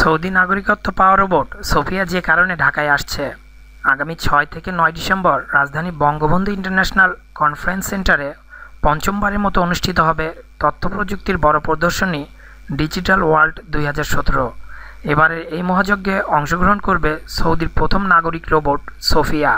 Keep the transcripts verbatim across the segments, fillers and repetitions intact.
Saudi নাগরিকত্ব পাওয়া robot Sophia যে কারণে ঢাকায় আসছে। আগামী ছয় থেকে নয় ডিসেম্বর রাজধানী বঙ্গবন্ধু ইন্টারন্যাশনাল কনফারেন্স সেন্টারে পঞ্চমবারের মতো অনুষ্ঠিত হবে তথ্য প্রযুক্তির বড় প্রদর্শনী ডিজিটাল ওয়ার্ল্ড দুই হাজার সতেরো। এবারের এই মহাযজ্ঞে অংশগ্রহণ করবে সৌদির প্রথম নাগরিক রোবট সোফিয়া।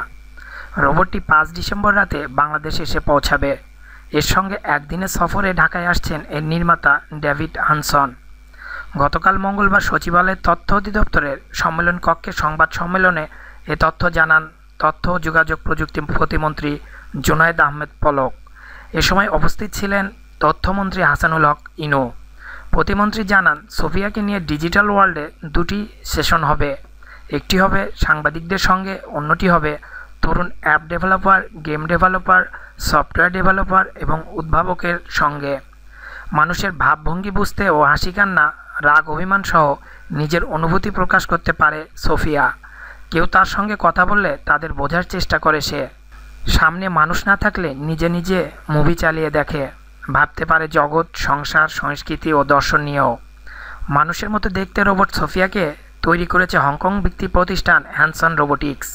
রোবটটি পাঁচ ডিসেম্বর রাতে বাংলাদেশে এসে পৌঁছাবে। এর সঙ্গে একদিনের সফরে ঢাকায় আসছেন এর নির্মাতা ডেভিড হানসন। গতকাল মঙ্গলবার সচিবালয়ের তথ্য অধিদপ্তরের সম্মেলন কক্ষে সংবাদ সম্মেলনে এ তথ্য জানান তথ্য ও যোগাযোগ প্রযুক্তি প্রতিমন্ত্রী জুনায়েদ আহমেদ পলক। এ সময় উপস্থিত ছিলেন তথ্যমন্ত্রী হাসানুল হক ইনু। প্রতিমন্ত্রী জানান, সোফিয়াকে নিয়ে ডিজিটাল ওয়ার্ল্ডে দুটি সেশন হবে। একটি হবে সাংবাদিকদের সঙ্গে, অন্যটি হবে তরুণ app developer, game developer, software developer এবং উদ্ভাবকের সঙ্গে। মানুষের ভাবভঙ্গি বুঝতে ও হাসি কান্না, রাগ অভিমান সহ নিজের অনুভূতি প্রকাশ করতে পারে সোফিয়া। কেউ তার সঙ্গে কথা বললে তাদের বোঝার চেষ্টা করে সে। সামনে মানুষ না থাকলে নিজে নিজে মুভি চালিয়ে দেখে, ভাবতে পারে জগৎ, সংসার, সংস্কৃতি ও দর্শন নিয়েও। মানুষের মতো দেখতে রোবট সোফিয়াকে তৈরি করেছে হংকং ভিত্তিক প্রতিষ্ঠান হ্যানসন রোবোটিক্স।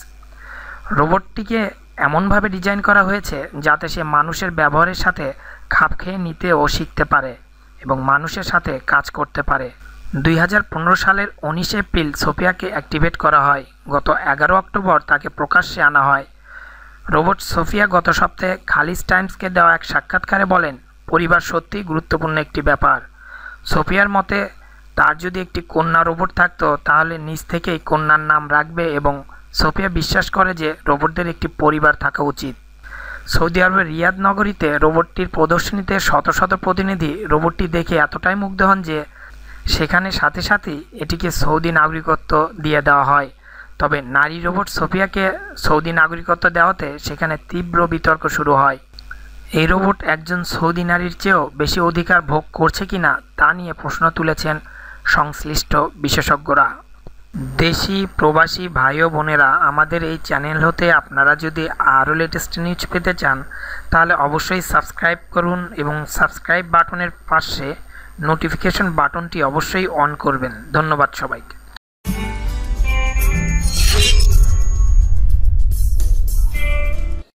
রোবটটিকে এমনভাবে ডিজাইন করা হয়েছে যাতে সে মানুষের ব্যবহারের সাথে খাপ খেয়ে নিতে ও শিখতে পারে এবং মানুষের সাথে কাজ করতে পারে। দুই হাজার পনেরো সালের উনিশ এপ্রিল সোফিয়াকে অ্যাক্টিভেট করা হয়। গত এগারো অক্টোবর তাকে প্রকাশ্যে আনা হয়। রোবট সোফিয়া গত সপ্তাহে খালিজ টাইমসকে দেওয়া এক সাক্ষাৎকারে বলেন, পরিবার সত্যিই গুরুত্বপূর্ণ একটি ব্যাপার। সোফিয়ার মতে, তার যদি একটি কন্যা রোবট থাকতো তাহলে নিজ থেকেই কন্যার নাম রাখবে এবং সোফিয়া বিশ্বাস করে যে রোবটদের একটি পরিবার থাকা উচিত। সৌদি আরবের রিয়াদ নগরীতে রোবটটির প্রদর্শনীতে শত শত প্রতিনিধি রোবটটি দেখে এতটাই মুগ্ধ হন যে সেখানে সাথে সাথেই এটিকে সৌদি নাগরিকত্ব দিয়ে দেওয়া হয়। তবে নারী রোবট সোফিয়াকে সৌদি নাগরিকত্ব দেওয়াতে সেখানে তীব্র বিতর্ক শুরু হয়। এই রোবট একজন সৌদি নারীর চেয়েও বেশি অধিকার ভোগ করছে কিনা তা নিয়ে প্রশ্ন তুলেছেন সংশ্লিষ্ট বিশেষজ্ঞরা। দেশি প্রবাসী ভাই ও বোনেরা, আমাদের এই চ্যানেল হতে আপনারা যদি আরও লেটেস্ট নিউজ পেতে চান তাহলে অবশ্যই সাবস্ক্রাইব করুন এবং সাবস্ক্রাইব বাটনের পাশে নোটিফিকেশন বাটনটি অবশ্যই অন করবেন। ধন্যবাদ সবাইকে।